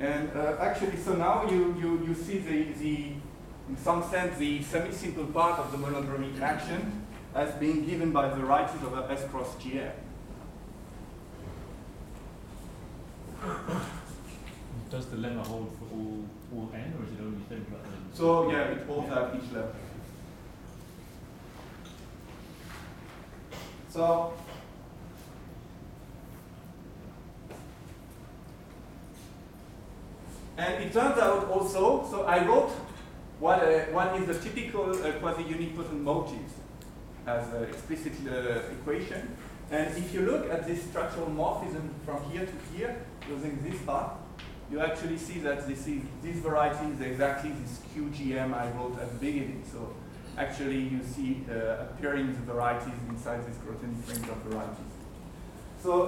And actually, so now you see in some sense, the semi-simple part of the monodromic action as being given by varieties of S cross GM. Does the lemma hold for all n, or is it only central? So yeah, it holds at each level. So and it turns out also, so I wrote what is the typical quasi-unipotent motives as an explicit equation. And if you look at this structural morphism from here to here, using this part, you actually see that this variety is exactly this QGM I wrote at the beginning. So actually you see appearing the varieties inside this Grothendieck range of varieties. So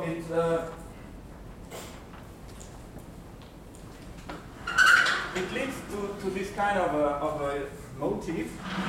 it leads to this kind of a motif.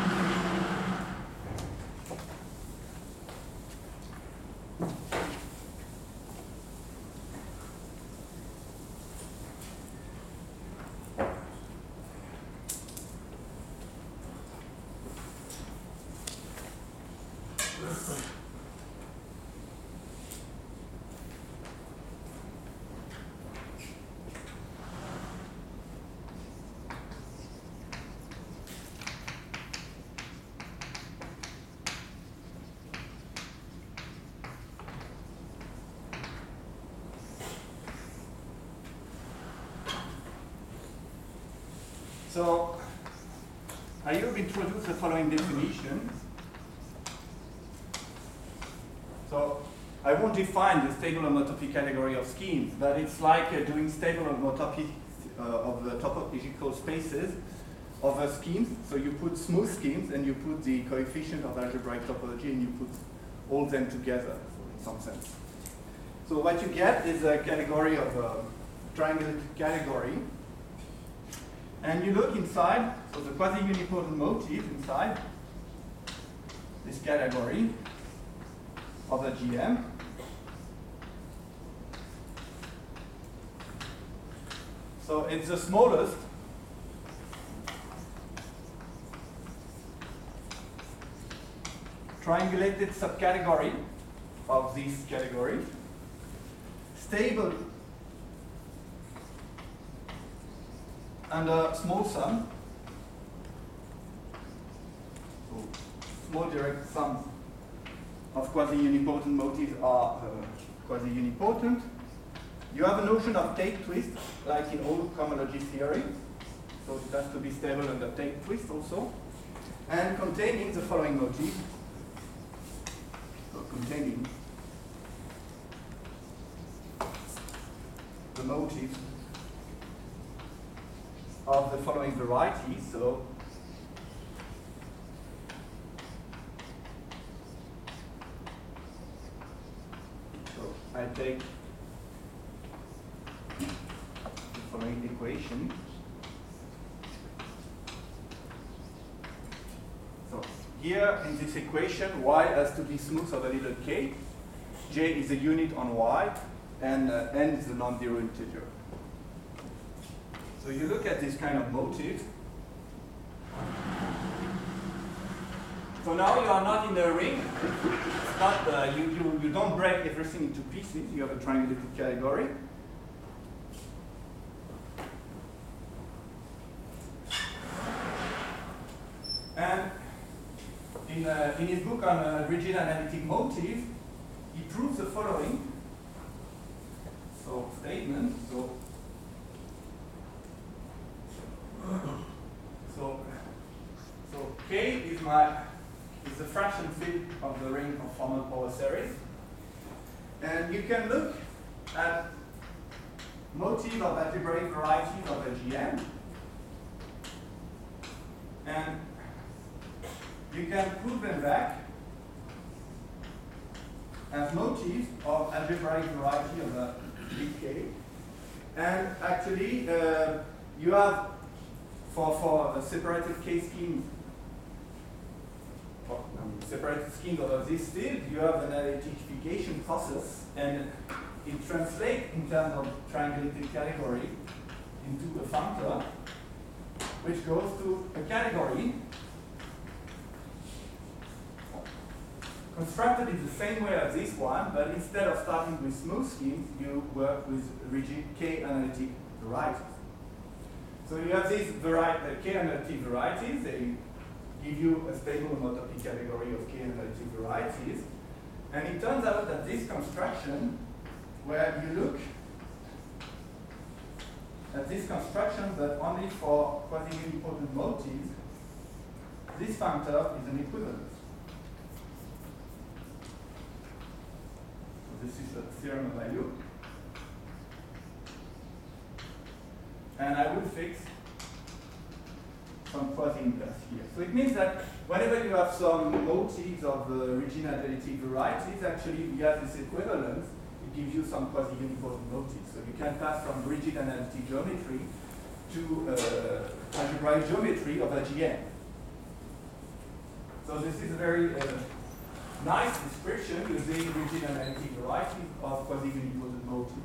So I will introduce the following definition. So I won't define the stable homotopy category of schemes, but it's like doing stable homotopy of the topological spaces of schemes. So you put smooth schemes and you put the coefficient of algebraic topology and you put all them together, so in some sense. So what you get is a category of a triangulated category. And you look inside, so the quasi-unipotent motif inside this category of the GM. So it's the smallest triangulated subcategory of this category, stable under small sum, so small direct sums of quasi-unipotent motifs are quasi-unipotent. You have a notion of tape twist, like in all cohomology theory, so it has to be stable under tape twist also, and containing the following motif, so containing the motif of the following varieties. So I take the following equation. So here in this equation, y has to be smooth over little k, j is a unit on y, and n is a non-zero integer. So you look at this kind of motif. So now you are not in a ring. It's not, you don't break everything into pieces. You have a triangulated category. And in his book on rigid analytic motif, he proves the following. So statement. So K is the fraction field of the ring of formal power series. And you can look at motif of algebraic varieties of a GM. And you can put them back as motifs of algebraic variety of a big K. And actually, you have for a separated K scheme, separated schemes of this field, you have an identification process, and it translates in terms of triangulated category into a functor which goes to a category constructed in the same way as this one, but instead of starting with smooth schemes, you work with rigid K-analytic varieties. So you have these K-analytic varieties. They give you a stable homotopy category of K-analytic varieties. And it turns out that this construction, where you look at this construction, but only for quasi-unipotent motifs, this functor is an equivalence. So this is a theorem of value. And I will fix some quasi-inverse here. So it means that whenever you have some motifs of rigid analytic varieties, actually via this equivalence, it gives you some quasi-unipotent motifs. So you can pass from rigid analytic geometry to algebraic geometry of a GN. So this is a very nice description using rigid analytic varieties of quasi-unipotent motifs.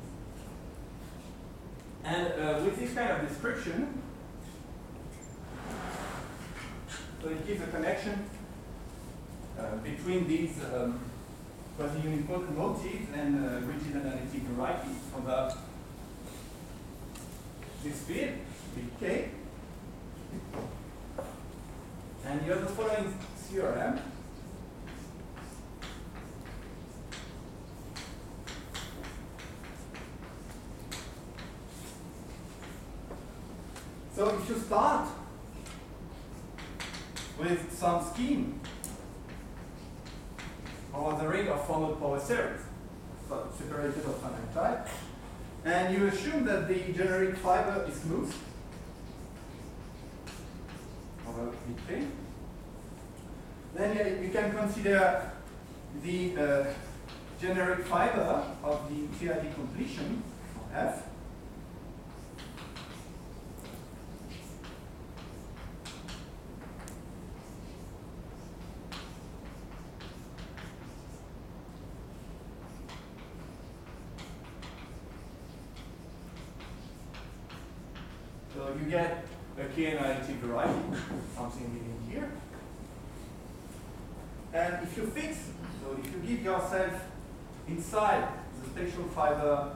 And with this kind of description, so it gives a connection between these quasi-unipotent motifs and rigid analytic varieties over this field, big K. And you have the following theorem. So if you start with some scheme over the ring of formal power series, so separated of finite type, and you assume that the generic fiber is smooth over VK, then you can consider the generic fiber of the TID completion, F. So you get a K-analytic variety, something in here. And if you fix, so if you give yourself inside the spatial fiber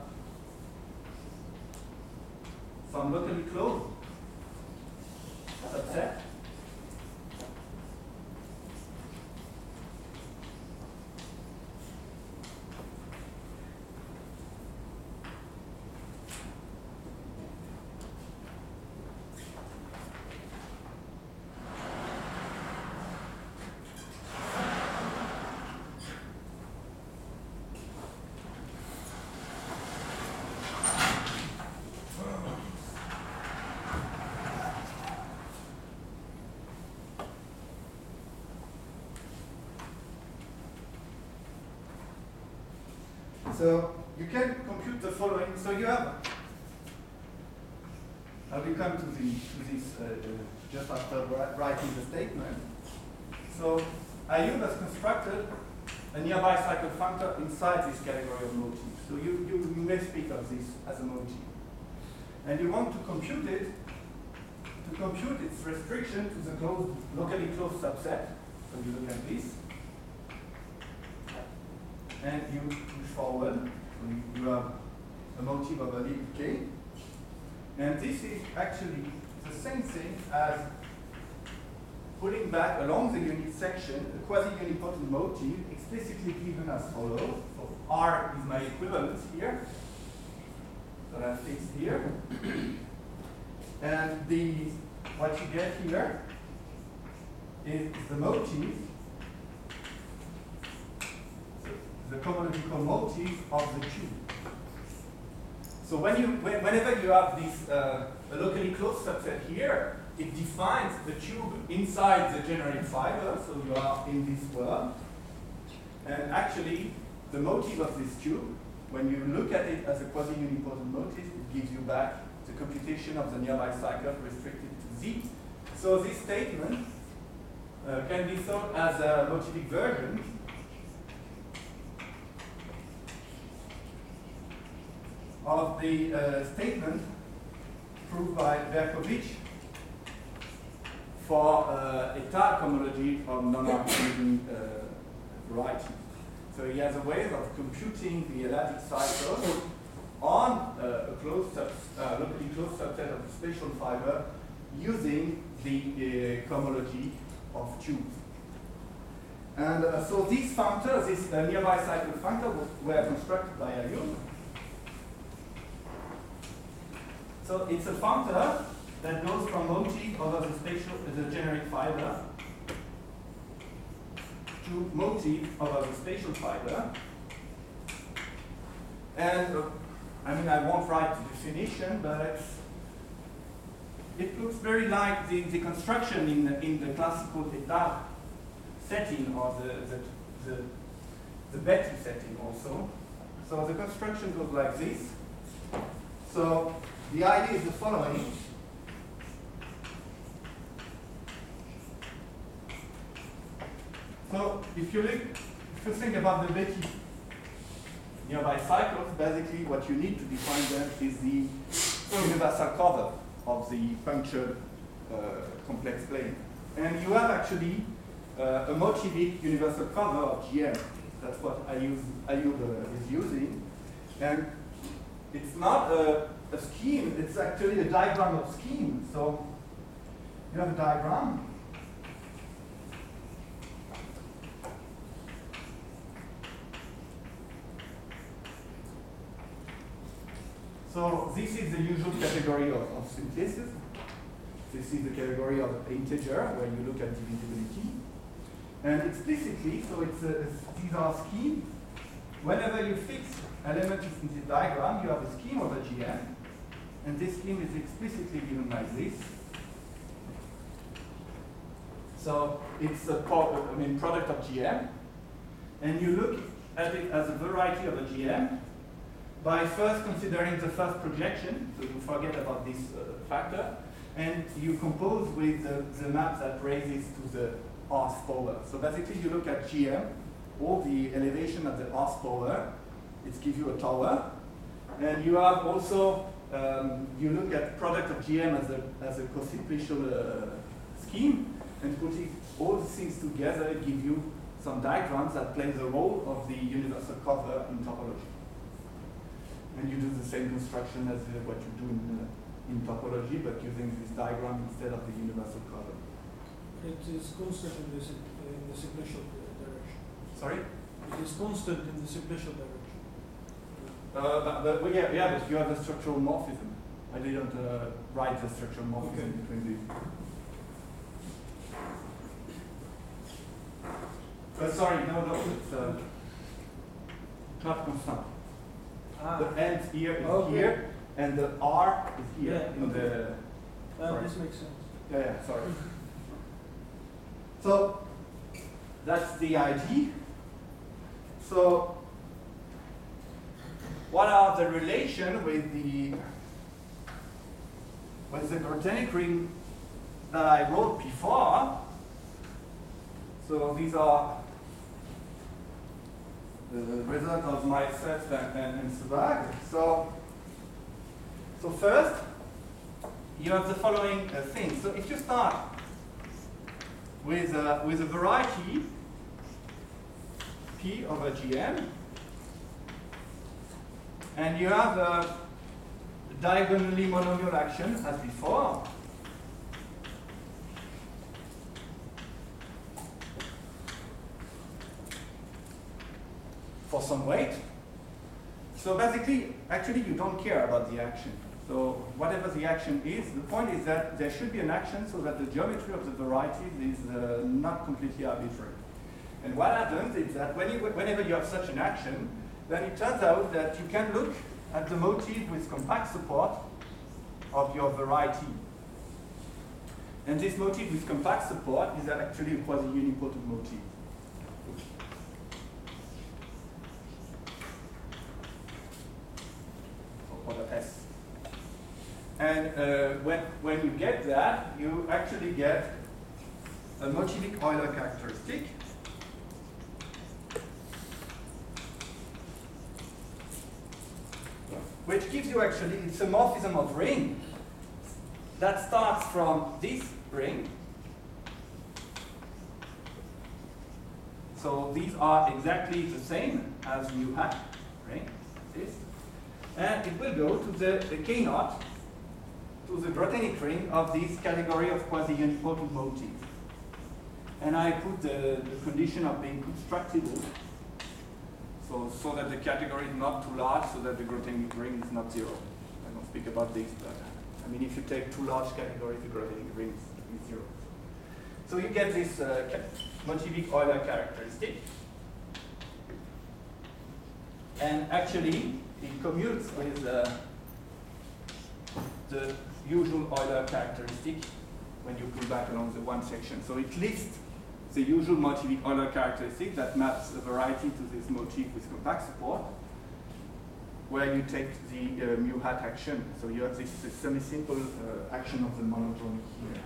some locally closed subset, so you can compute the following. So you have, I will come to this just after writing the statement. So Ayub has constructed a nearby cycle functor inside this category of motifs. So you may speak of this as a motif. And you want to compute it, to compute its restriction to the locally closed subset. So you look at this. And you push forward, so you have a motif of a little K. And this is actually the same thing as pulling back along the unit section a quasi-unipotent motif explicitly given as follows. So R is my equivalence here, that I fixed here. And what you get here is the motif, the cohomological motif of the tube. So whenever you have this a locally closed subset here, it defines the tube inside the generic fiber, so you are in this world. And actually, the motif of this tube, when you look at it as a quasi-unipotent motif, it gives you back the computation of the nearby cycle restricted to Z. So this statement can be thought as a motivic version of the statement proved by Verkovich for état homology of non-Archimedean variety. So he has a way of computing the elastic cycle on a locally closed subset of the spatial fiber using the cohomology of tubes. And so these functors, this nearby cycle functor, were constructed by Ayub. So it's a functor that goes from motif over the generic fiber to motif over the spatial fiber. And I mean, I won't write the definition, but it looks very like the construction in the classical état setting, or the Betti setting also. So the construction goes like this. So the idea is the following. So if you think about the Betti nearby cycles, basically what you need to define them is the universal cover of the punctured complex plane. And you have actually a motivic universal cover of GM. That's what Ayub is using. And it's not a scheme, it's actually a diagram of scheme. So you have a diagram. So this is the usual category of synthesis. This is the category of integer, where you look at divisibility. And explicitly, so these are schemes. Whenever you fix elements in this diagram, you have a scheme of a GM. And this scheme is explicitly given like this. So it's a product of GM. And you look at it as a variety of a GM by first considering the first projection, so you forget about this factor, and you compose with the map that raises to the Rth power. So basically you look at GM, all the elevation at the Rth power, it gives you a tower. And you have also, you look at product of GM as a co-sequential scheme, and putting all the things together give you some diagrams that play the role of the universal cover in topology. And you do the same construction as what you do in topology, but using this diagram instead of the universal cover. It is constant in the sequential direction. Sorry? It is constant in the sequential direction. But yeah, but you have the structural morphism. I didn't write the structural morphism between these. Sorry, no, it's not constant. The end here is here, and the R is here in the. This makes sense. Yeah, sorry. So that's the ID. So what are the relation with the Grothendieck ring that I wrote before? So these are the result of my set and Sebag. So first, you have the following thing. So if you start with a variety P over GM, and you have a diagonally monomial action as before, for some weight. So basically, actually you don't care about the action. So whatever the action is, the point is that there should be an action so that the geometry of the varieties is not completely arbitrary. And what happens is that whenever you have such an action, then it turns out that you can look at the motif with compact support of your variety. And this motif with compact support is actually a quasi-unipotent motif. Or the S. And when you get that, you actually get a motivic Euler characteristic. Which gives you actually, it's a morphism of ring. that starts from this ring. So these are exactly the same as mu hat ring, this. And it will go to the K naught, to the Grothendieck ring of this category of quasi-unipotent motifs. And I put the condition of being constructible, so that the category is not too large, so that the Grothendieck ring is not zero. I don't speak about this, but I mean, if you take too large categories, the Grothendieck ring is zero. So you get this motivic Euler characteristic. And actually, it commutes with the usual Euler characteristic when you pull back along the one section. So it lists the usual motivic Euler characteristic that maps a variety to this motif with compact support, where you take the mu hat action. So you have this semi-simple action of the monodromic here.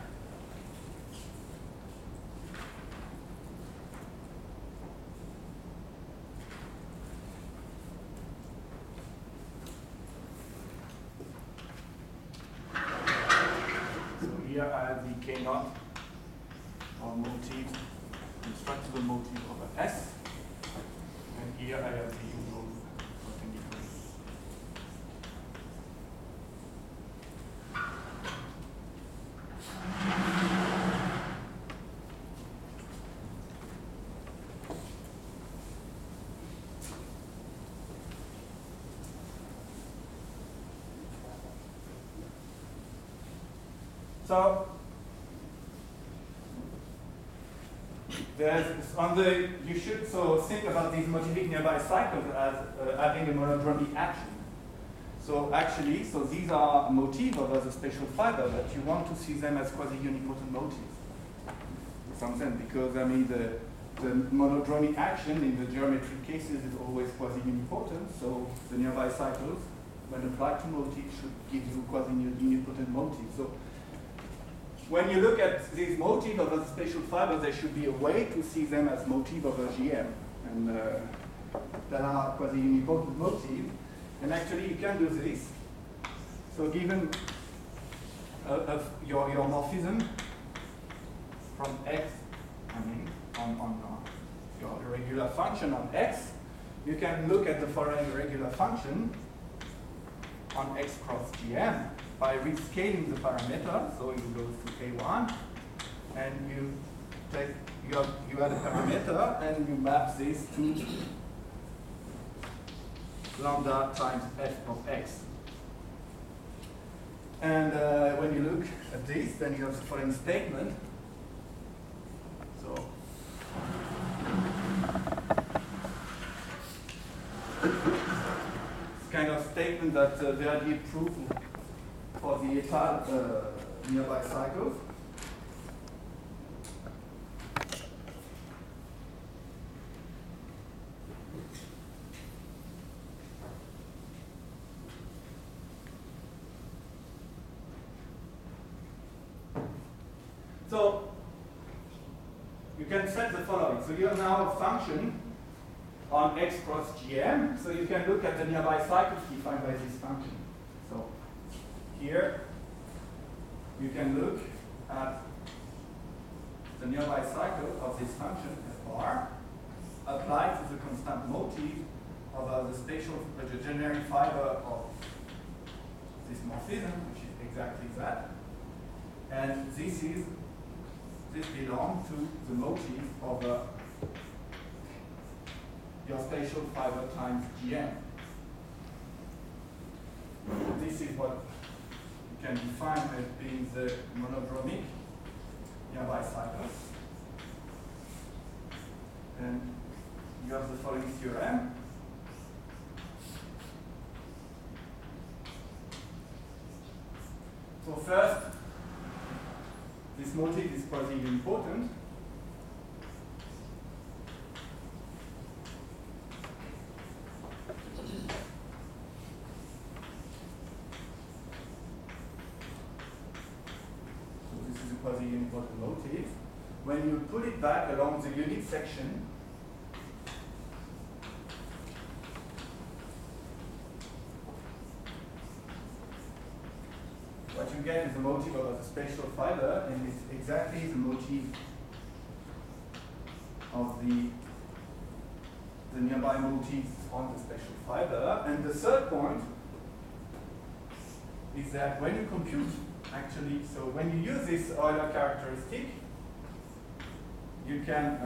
Here I have the K naught of motif, constructible motif over S, and here I have the usual Grothendieck ring. So you should think about these motivic nearby cycles as having a monodromic action. So actually, these are motifs over the spatial fiber, but you want to see them as quasi-unipotent motifs. In some sense, because I mean the monodromic action in the geometric cases is always quasi-unipotent, so the nearby cycles, when applied to motifs, should give you quasi-unipotent motifs. So when you look at these motifs over the spatial fiber, there should be a way to see them as motifs over GM, and that are quasi-unipotent motifs. And actually, you can do this. So given your morphism from X, I mean, on your irregular function on X, you can look at the following irregular function on X cross GM by rescaling the parameter. So you go to K1, and you add a parameter, and you map this to lambda times f of X. And when you look at this, then you have the following statement. So it's kind of statement that Verdier proved for the Étale nearby cycles. So you can set the following. So you have now a function on X cross GM. So you can look at the nearby cycles defined by this function. So here you can look at the nearby cycle of this function f bar applied to the constant motif of the spatial, the generic fiber of this morphism, which is exactly that. And this belongs to the motif of your spatial fiber times GM. This is what you can define as being the monodromic nearby cycles. And you have the following theorem. So first, this motif is quasi-unipotent. So this is a quasi-unipotent motif. When you put it back along the unit section, what you you get is the motif of the spatial fiber, and it's exactly the motif of the nearby motifs on the spatial fiber. And the third point is that when you compute, actually, so when you use this Euler characteristic, you can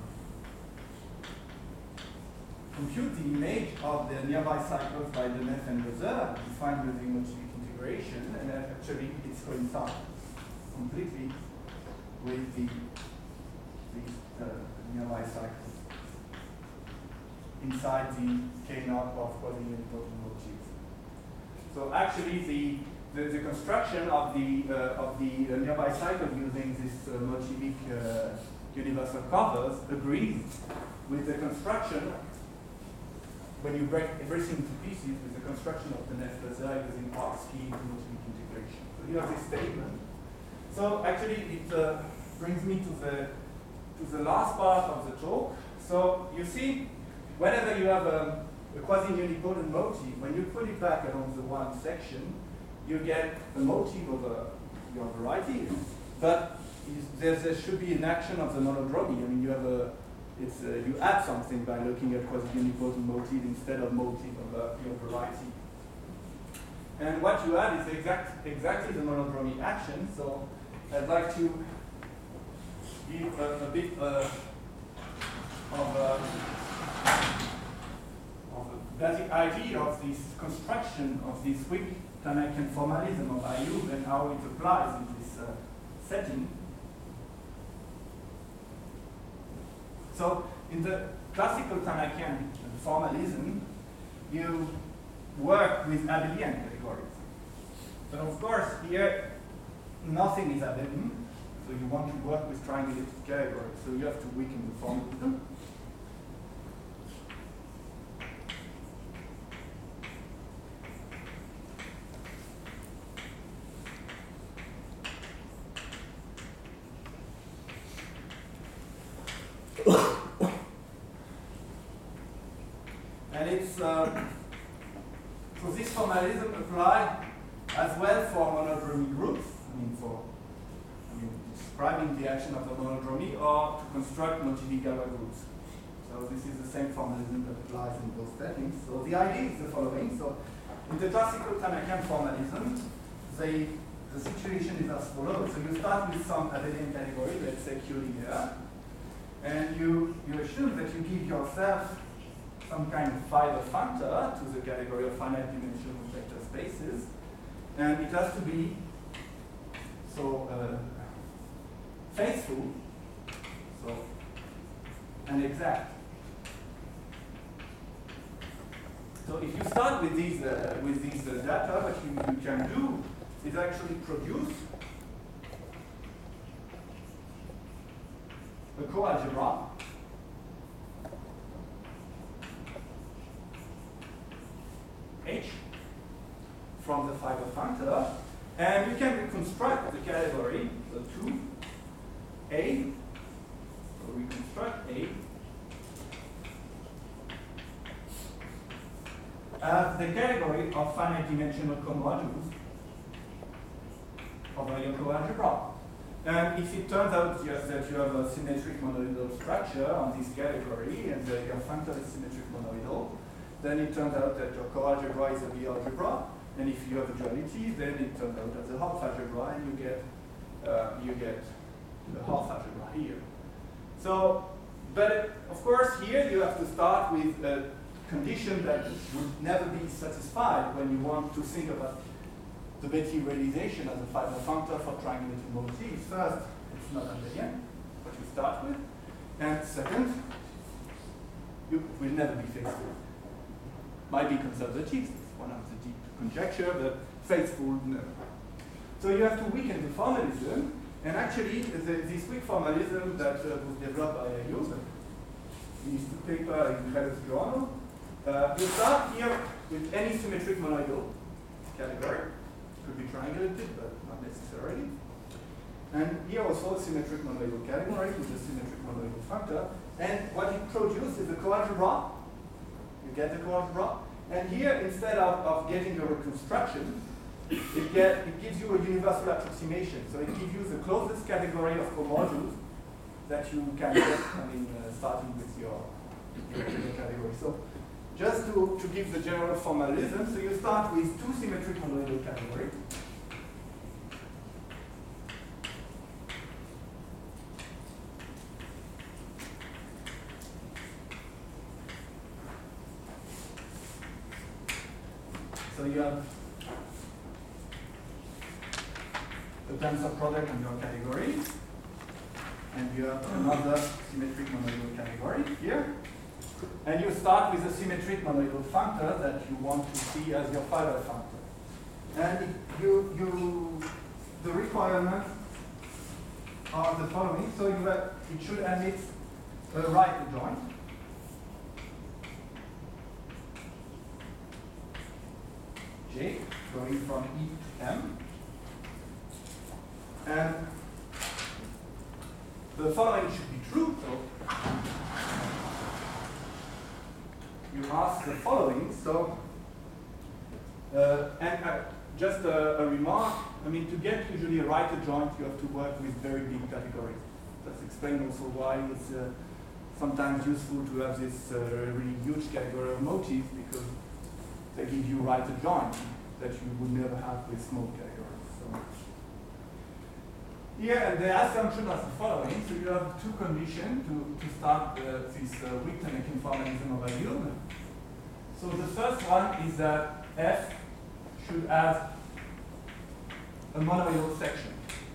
compute the image of the nearby cycles by Denef and Loeser, defined using motivic integration, and actually it's coincides completely with the nearby cycles inside the K-naught of quasi-unipotent motifs. So actually, the construction of the nearby cycle using this motivic universal covers agrees with the construction when you break everything to pieces with the construction of the Denef-Loeser using arc scheme motivic integration. So you have this statement. So actually, it brings me to the last part of the talk. So you see, whenever you have a quasi-unipotent motif, when you put it back along the one section, you get a motif of your variety, but there should be an action of the monodromy. I mean, you have you add something by looking at quasi-unipotent motif instead of motif of your variety. And what you add is exactly the monodromy action. So I'd like to give a bit of a basic idea of this construction of this weak Tanakian formalism of Ayub and how it applies in this setting. So in the classical Tanakian formalism, you work with abelian categories. But of course, here, nothing is abelian, so you want to work with triangulated categories, so you have to weaken the formalism. And it's so this formalism applies as well for monodromy groups. I mean, describing the action of the monodromy, or to construct motivic Galois groups. So this is the same formalism that applies in both settings. So the idea is the following. So in the classical Tanakian formalism, the situation is as follows. So you start with some abelian category, let's say Q linear, and you assume that you give yourself some kind of fiber functor to the category of finite dimensional vector spaces, and it has to be so faithful, so and exact. So if you start with these data, what you can do is actually produce a coalgebra H from the fiber functor, and you can reconstruct the category, so 2A, so reconstruct A as the category of finite dimensional comodules of your coalgebra. And if it turns out yes, that you have a symmetric monoidal structure on this category, and your functor is symmetric monoidal, then it turns out that your coalgebra is a B algebra, and if you have a duality, then it turns out as a half algebra, and you get the half algebra here. So, but of course here you have to start with a condition that would never be satisfied when you want to think about the Betti realization as a fiber functor for triangulated motifs. First, it's not abelian, what you start with, and second, you will never be faithful. Might be conservative, it's one of the deep conjecture, but faithful, no. So you have to weaken the formalism, and actually this weak formalism that was developed by Ayub in his paper in Carlos Journal, you start here with any symmetric monoidal category. It could be triangulated, but not necessarily. And here also a symmetric monoidal category with a symmetric monoidal functor. And what it produces is a coalgebra. You get the coalgebra. And here, instead of getting a reconstruction, it gives you a universal approximation. So it gives you the closest category of comodules that you can get, starting with your category. So just to give the general formalism, so you start with two symmetric monoidal categories. So you have the tensor product in your category, and you have another symmetric monoidal category here. And you start with a symmetric monoidal functor that you want to see as your Feiler functor. And the requirements are the following. So it should emit a right adjoint. J going from E to M. And the following should be true. So you ask the following. So, just a remark. To get usually a right adjoint, you have to work with very big categories. That's explained also why it's sometimes useful to have this really huge category of motifs, because they give you right adjoint that you would never have with small categories. So yeah, and the assumption is the following. So you have two conditions to start this Wigton informalism of a yield. So the first one is that F should have a monoidal section.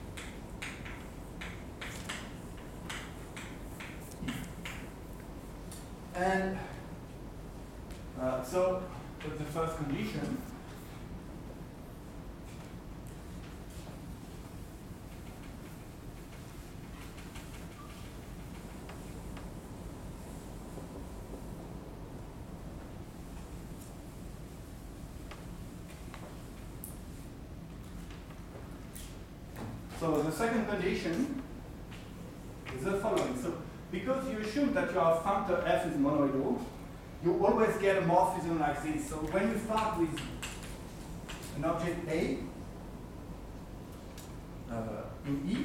And so that's the first condition. So the second condition is the following. So because you assume that your functor F is monoidal, you always get a morphism like this. So when you start with an object A in E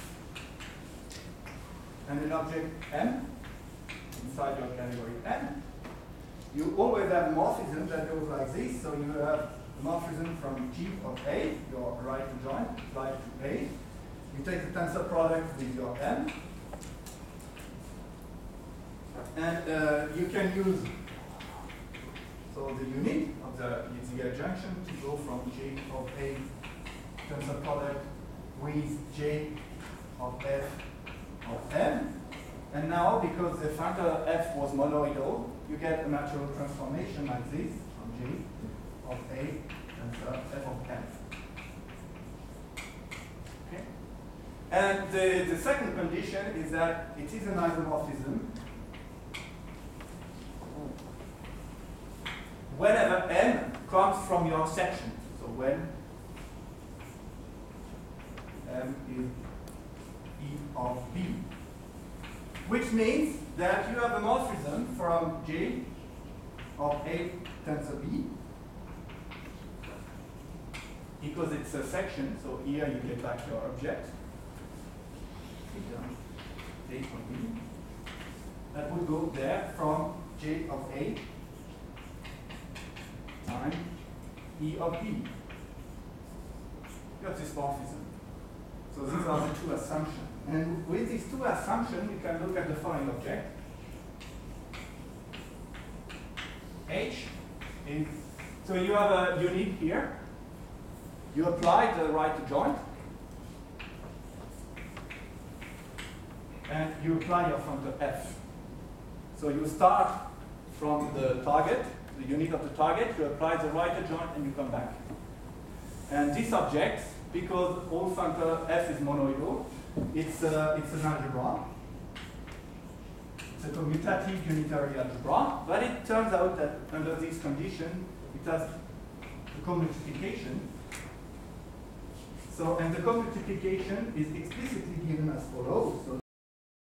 and an object M inside your category M, you always have a morphism that goes like this. So you have a morphism from G of A, your right adjoint, applied to A. You take the tensor product with your M, and you can use the unit of the adjunction to go from J of A tensor product with J of F of M. And now, because the functor F was monoidal, you get a natural transformation like this from J of A tensor F of M. Okay? And the second condition is that it is an isomorphism whenever M comes from your section. So when M is E of B. Which means that you have a morphism from J of A tensor B, because it's a section, so here you get back your object. A from B. That would go there from J of A times E of B. You have this morphism. So these are the two assumptions. And with these two assumptions, you can look at the following object. H is, so you have a unit here. You apply the right adjoint. And you apply your functor F. So you start from the target, the unit of the target, you apply the right adjoint, and you come back. And this object, because all functor F is monoidal, it's an algebra. It's a commutative unitary algebra, but it turns out that under this condition, it has a commutification. So, and the commutification is explicitly given as follows. So